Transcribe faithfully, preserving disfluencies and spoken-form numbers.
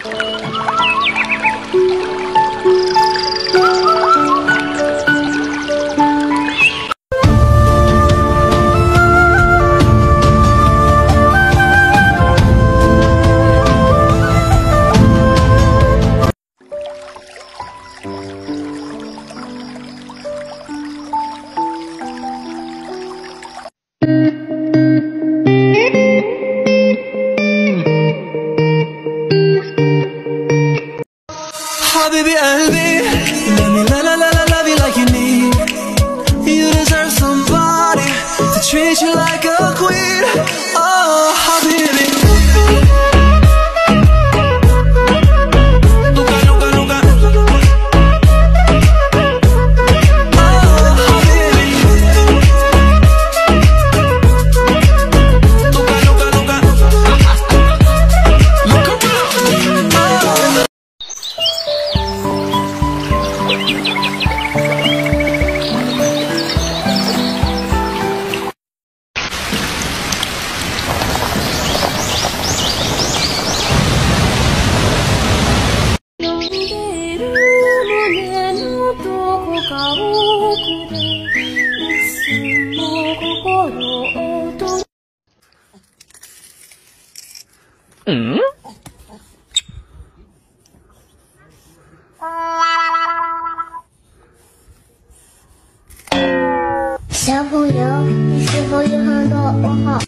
حبيبي قلبي let me la la la la love you like you need. You deserve somebody to treat you like a queen. Oh حبيبي nunca nunca nunca. Oh حبيبي nunca nunca nunca. Look around. Oh. 嗯？ 小朋友，你是否有很多问号？